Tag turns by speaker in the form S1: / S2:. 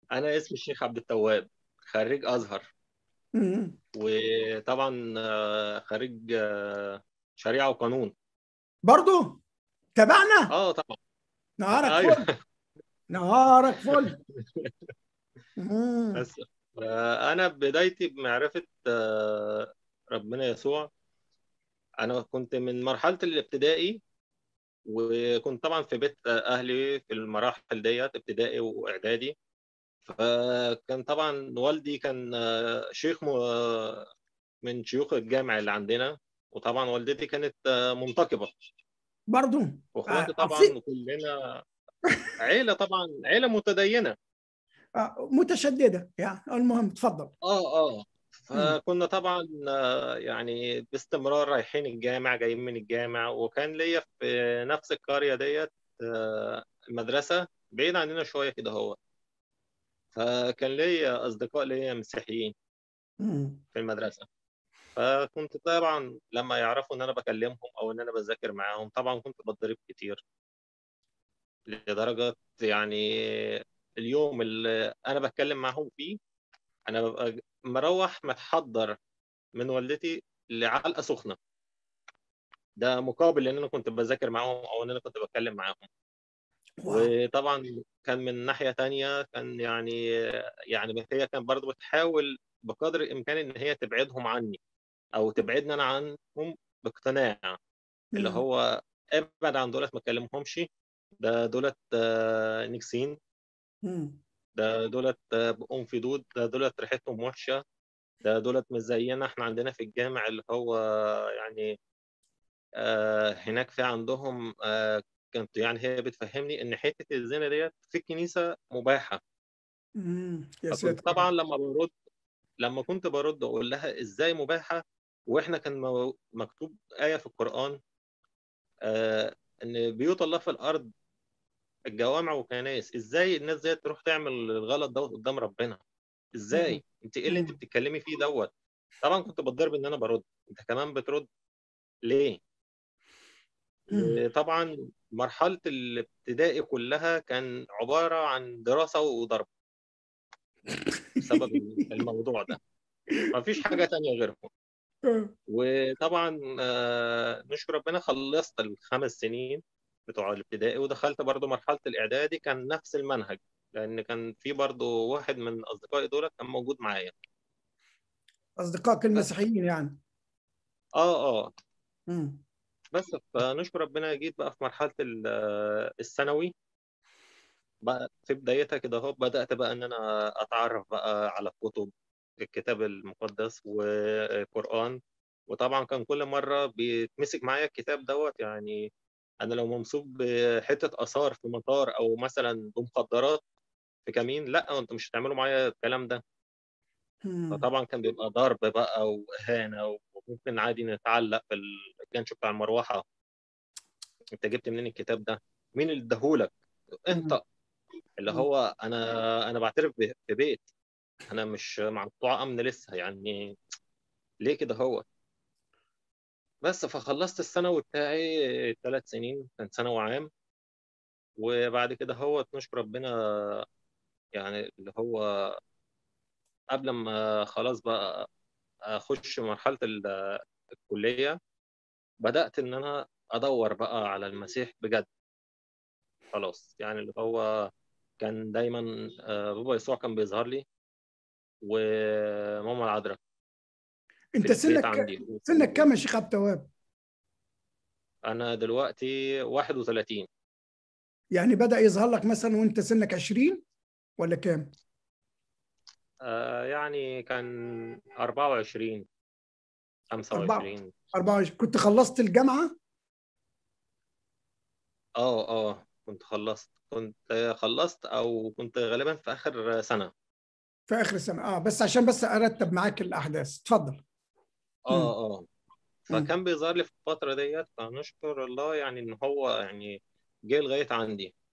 S1: انا اسمي الشيخ عبد التواب، خريج ازهر.
S2: مم.
S1: وطبعا خريج شريعه وقانون.
S2: برضو تبعنا.
S1: اه طبعا.
S2: نهارك
S1: ايوه.
S2: فل. نهارك فل. مم.
S1: بس انا بدايتي بمعرفه ربنا يسوع. انا كنت من مرحله الابتدائي، وكنت طبعا في بيت اهلي في المراحل ديت ابتدائي واعدادي. فكان طبعا والدي كان شيخ من شيوخ الجامع اللي عندنا. وطبعا والدتي كانت منتقبة.
S2: برضو.
S1: واخواتي طبعا
S2: عصي.
S1: كلنا عيلة، طبعا عيلة متدينة.
S2: متشددة يعني. المهم تفضل.
S1: اه.
S2: مم.
S1: فكنا طبعا يعني باستمرار رايحين الجامع جايين من الجامع. وكان ليا في نفس القرية ديت مدرسة بعيد عننا شوية كده. هو فكان ليا أصدقاء ليا مسيحيين
S2: مم.
S1: في المدرسة. فكنت طبعا لما يعرفوا ان انا بكلمهم او ان انا بذاكر معاهم، طبعا كنت بتضرب كتير. لدرجة يعني اليوم اللي انا بتكلم معاهم فيه انا ببقى مروح متحضر من والدتي لعلقة سخنة. ده مقابل ان انا كنت بذاكر معاهم او ان انا كنت بتكلم معاهم.
S2: واو.
S1: وطبعا كان من ناحية تانية كان يعني هي كان برضو بتحاول بقدر الامكان ان هي تبعدهم عني او تبعدني انا عنهم باقتناع. اللي
S2: مم.
S1: هو ابعد عن دولت ما تكلمهمش. ده دولت نكسين.
S2: مم.
S1: ده دولت بقهم في دود. ده دولت ريحتهم وحشه. ده دولت مش زينا احنا عندنا في الجامع اللي هو يعني هناك في عندهم كانت يعني هي بتفهمني ان حته الزنا ديت في الكنيسه مباحه.
S2: مم. يا
S1: فكنت
S2: ساتر يا رب.
S1: طبعا لما كنت برد اقول لها ازاي مباحه، واحنا كان مكتوب ايه في القران ان بيوت الله في الارض الجوامع والكنائس. ازاي الناس دي تروح تعمل الغلط دوت قدام ربنا؟
S2: مم.
S1: ازاي انت ايه اللي انت
S2: مم.
S1: بتتكلمي فيه دوت؟ طبعا كنت بتضرب ان انا برد. انت كمان بترد ليه؟
S2: مم.
S1: وطبعا مرحله الابتدائي كلها كان عباره عن دراسه وضرب بسبب الموضوع ده. ما فيش حاجه تانية غيرهم. وطبعا نشكر ربنا خلصت ال5 سنين بتوع الابتدائي ودخلت برضو مرحلة الإعدادي. كان نفس المنهج لأن كان في برضو واحد من أصدقائي دول كان موجود معايا.
S2: أصدقائك
S1: بس
S2: المسيحيين يعني.
S1: آه
S2: مم.
S1: بس فنشكر ربنا جيت بقى في مرحلة الثانوي. بقى في بدايتها كده اهو بدأت بقى إن أنا أتعرف بقى على كتب الكتاب المقدس والقرآن. وطبعا كان كل مرة بيتمسك معايا الكتاب دوت يعني. أنا لو ممسوك بحتة آثار في مطار أو مثلا بمخدرات في كمين، لا أنتوا مش هتعملوا معايا الكلام ده.
S2: مم.
S1: فطبعا كان بيبقى ضرب بقى وإهانة. وممكن عادي نتعلق في الجنش بتاع المروحة. أنت جبت منين الكتاب ده؟ مين اللي اداهولك؟
S2: مم.
S1: أنت. اللي هو انا بعترف في بيت. انا مش مقطوعه امن لسه يعني. ليه كده هو؟ بس فخلصت الثانوي بتاعي 3 سنين كان ثانوي عام. وبعد كده هو نشكر ربنا يعني اللي هو قبل ما خلاص بقى اخش مرحله الكليه بدات ان انا ادور بقى على المسيح بجد. خلاص يعني اللي هو كان دايما بابا يسوع كان بيظهر لي وماما العذراء في
S2: أنت
S1: البيت
S2: سنك،
S1: عندي.
S2: سنك كم يا شيخ عبد التواب؟
S1: انا دلوقتي 31.
S2: يعني بدأ يظهر لك مثلا وأنت سنك 20 ولا كام؟
S1: يعني كان 24
S2: 4
S1: 25.
S2: 24 كنت خلصت الجامعة؟
S1: كنت خلصت او كنت غالبا في اخر سنة.
S2: في آخر سنة. بس عشان بس أرتب معاك الأحداث. اتفضل. مم.
S1: اه
S2: مم.
S1: فكان بيظهر لي في الفترة ديت. فنشكر الله يعني ان هو يعني جه لغاية عندي.